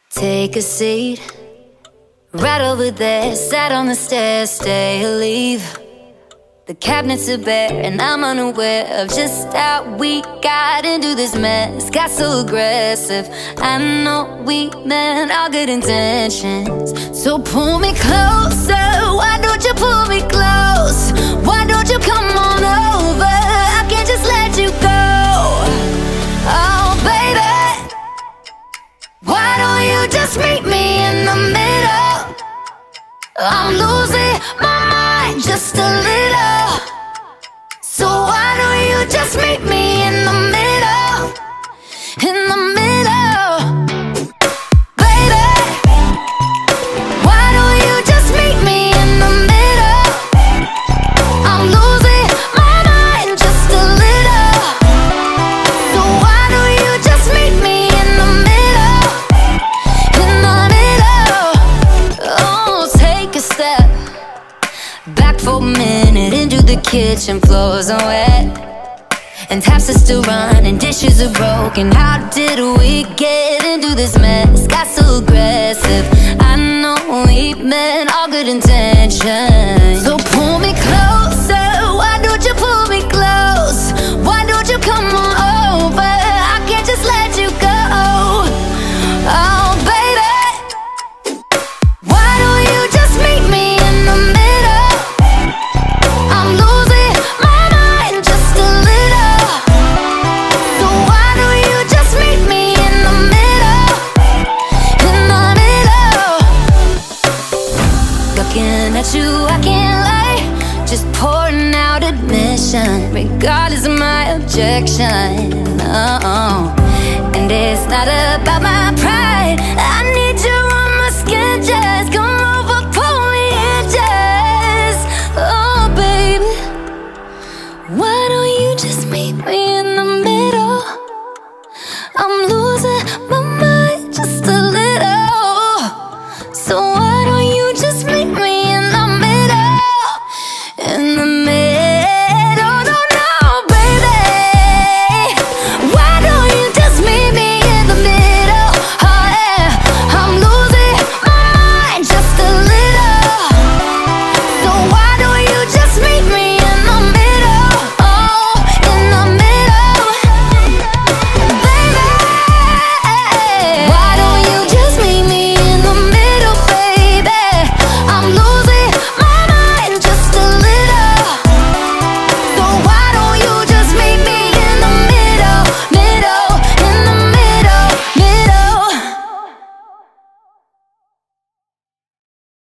Take a seat right over there, sat on the stairs, stay or leave. The cabinets are bare and I'm unaware of just how we got into this mess. Got so aggressive. I know we meant all good intentions, so pull me closer. Why don't you pull me close? Why don't you come on over? I can't just let you go. Oh baby, why don't you just meet me in the middle? I'm losing my mind just a little, so why don't you just meet me in the middle? In the middle, baby. Why don't you just meet me in the middle? I'm losing my mind just a little, so why don't you just meet me in the middle? In the middle. Oh, take a step back for a minute into the kitchen. Floors are wet and taps are still running, dishes are broken. How did we get into this mess? Got so aggressive. I know we meant all good intentions, so pull me closer. Why don't you pull me close? Why don't you come on over? I can't just let you go. Oh baby, why don't you just meet me in the middle? I'm losing my mind just a little, so why don't you just meet me in the middle? In the middle. Looking at you, I can't lie, just pouring out admission, regardless of my objection. Oh, and it's not about my pride. I need you on my skin, just come over, pull me in, just. Oh baby, why don't you just meet me in the middle? I'm losing my